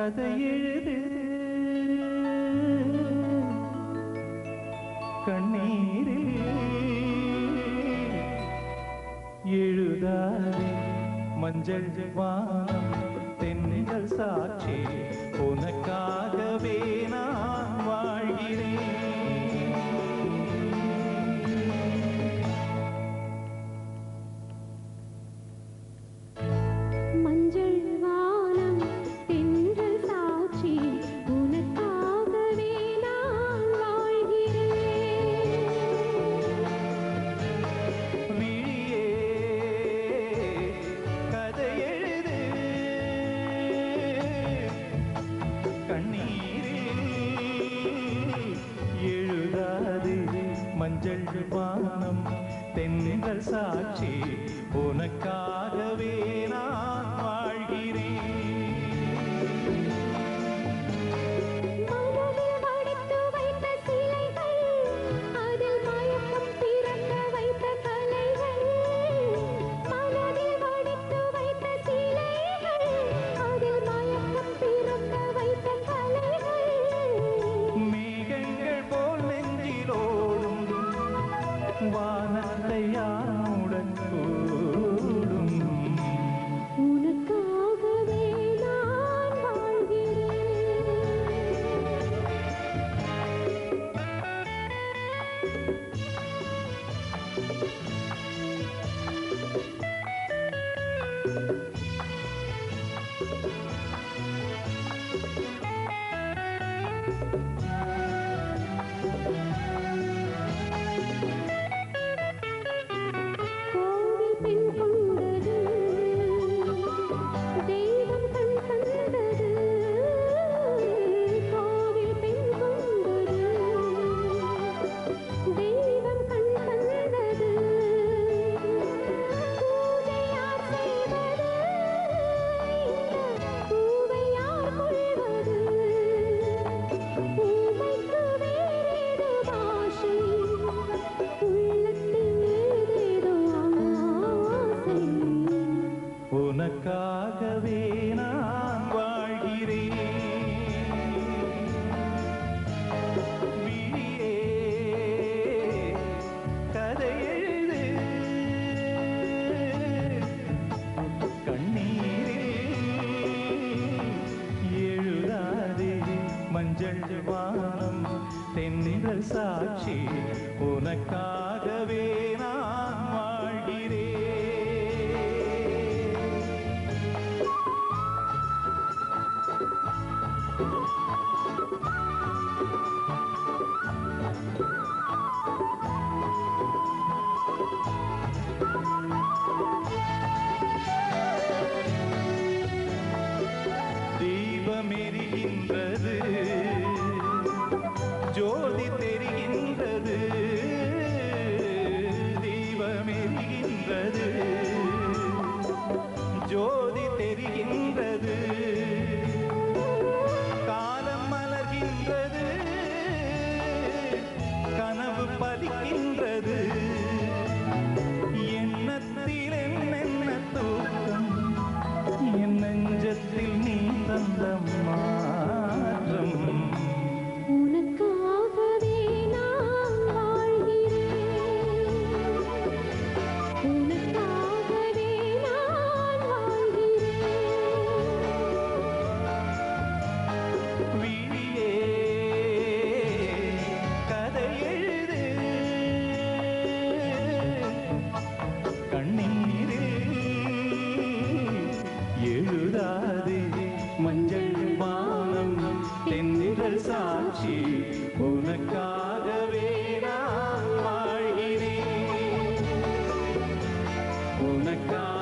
கதை எழுது கண்ணீரில் எழுதாதே மஞ்சள் வானம் தென்னல் சாட்சி உனக்காகவே நான் வாழ்கிறேன். மஞ்சள் வானம் தென்றல் சாட்சி உனக்காகவே நான் வாழ்கிறேன். விழியே கதை எழுது கண்ணீரில் எழுதாது மஞ்சள் வானம் தென்றல் சாட்சி உனக்காகவே நான் வாழ்கிறேன். மனதில் வடித்து வைத்த சிலைகள் அதில் மயக்கம் பிறக்க வைத்த கலைகள். மனதில் வடித்து வைத்த சிலைகள் அதில் மயக்கம் பிறக்க வைத்த கலைகள். மேகங்கள் போல் நெஞ்சிலோடும் வானத்தை யாருடன் கூடும் உனக்காகவே நான் வாழ்கிறேன். கோவில் பெண் கொண்டது தெய்வம் கண் தந்தது. கோவில் பெண் கொண்டது தெய்வம் கண் தந்தது. பூஜை யார் செய்வது இந்த பூவை யார் கொள்வது. பூமைக்கு வேறேது பாஷை உள்ளத்தில் ஏதேதோ ஆசை. உனக்காகவே நான் வாழ்கிறேன். விழியே கதை எழுது கண்ணீரில் எழுதாதே மஞ்சள் வானம் தென்றல் சாட்சி உனக்காகவே நான் வாழ்கிறேன். தீபமெரிகின்றது ஜோதி தெரிகின்றது. தீபமெரிகின்றது ஜோதி தெரிகின்றது. காலம் மலர்கின்றது கனவு பலிக்கின்றது. எண்ணத்தில் என்னென்ன தூக்கம் என் நெஞ்சத்தில் நீ தந்த மாற்றம். உனக்காகவே நான் வாழ்கிறேன். உனக்காகவே நான் வாழ்கிறேன். விழியே கதை எழுது கண்ணீரில் எழுதாதே மஞ்சள் வானம் தென்றல் சாட்சி உனக்காகவே நான் வாழ்கிறேன். உனக்காக